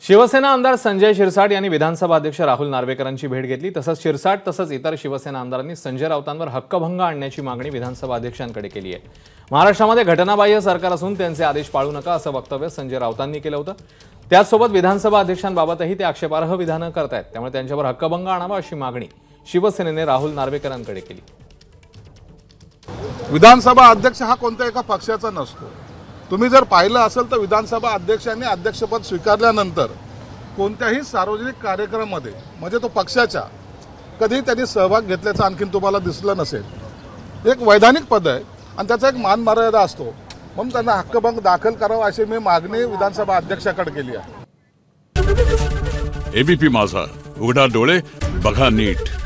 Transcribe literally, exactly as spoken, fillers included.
शिवसेना आमदार संजय शिरसाट यांनी विधानसभा अध्यक्ष राहुल नार्वेकरांची भेट घेतली। तसंच शिरसाट तसंच इतर शिवसेना आमदारांनी संजय राऊतांवर हक्कभंग आणण्याची मागणी विधानसभा अध्यक्षांकडे केली आहे। महाराष्ट्रामध्ये घटनाबाह्य सरकार असून त्यांचे आदेश पाळू नका असं वक्तव्य संजय राऊतांनी केलं होतं। त्याचसोबत विधानसभा अध्यक्षांबाबतही ते आक्षेपार्ह विधानं करतायत, त्यामुळे त्यांच्यावर हक्कभंग आणावा अशी मागणी शिवसेनेने राहुल नार्वेकरांकडे केली। विधानसभा अध्यक्ष हा कोणत्या एका पक्षाचा नसतो। तुम्ही जर पाहिलं असेल तर विधानसभा अध्यक्षांनी अध्यक्षपद स्वीकारल्यानंतर कोणत्याही सार्वजनिक कार्यक्रमामध्ये म्हणजे तो पक्षाच्या कधी त्यांनी सहभाग घेतल्याचं आणखीन तुम्हाला दिसलं नसेल। एक वैधानिक पद आहे आणि त्याचा एक मान मर्यादा असतो, म्हणून त्यांना हक्कभंग दाखल करावा अशी मी मागणी विधानसभा अध्यक्षाकडे केली आहे। एबीपी माझा, उघडा डोळे बघा नीट।